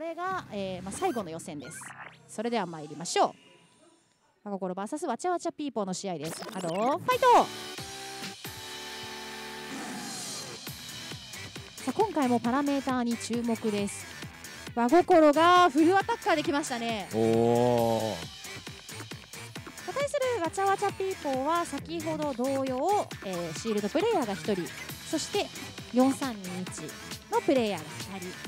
れが、最後の予選です。それでは参りましょう。真心 VS わちゃわちゃピーポーの試合です。ハローファイト。さあ今回もパラメーターに注目です。真心がフルアタッカーできましたね。対するわちゃわちゃピーポーは先ほど同様、シールドプレイヤーが1人、そして4321のプレイヤーが2人。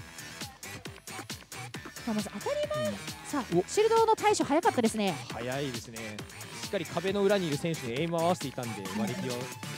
まず当たり前、さあシールドの対処早かったですね。 早いですね。しっかり壁の裏にいる選手にエイムを合わせていたんで割り際を。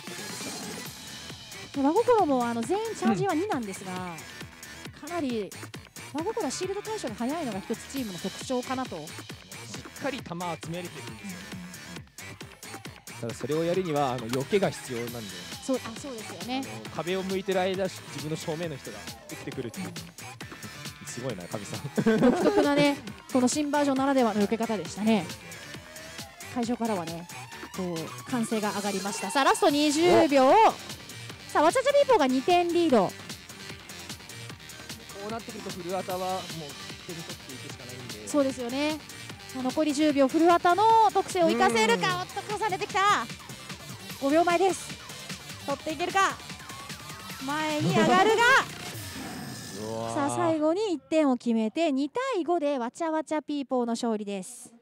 真心も全員チャージは2なんですが、かなり真心はシールド対処が早いのが一つチームの特徴かなと。 しっかり球集めれてるんですよ。ただそれをやるには避けが必要なんで。 そうですよね。 壁を向いてる間自分の正面の人が打ってくるっていう、すごいな神さん。 独特なねこの新バージョンならではの避け方でしたね。会場からはねこう歓声が上がりました。さあラスト20秒。さあわちゃわちゃピーポーが2点リード。 こうなってくるとフルアタはもう手に取っていくしかないんで。 そうですよね。残り10秒、フルアタの特性を生かせるか。おっと重ねてきた。5秒前です。取っていけるか。前に上がるがさあ最後に1点を決めて2対5でわちゃわちゃピーポーの勝利です。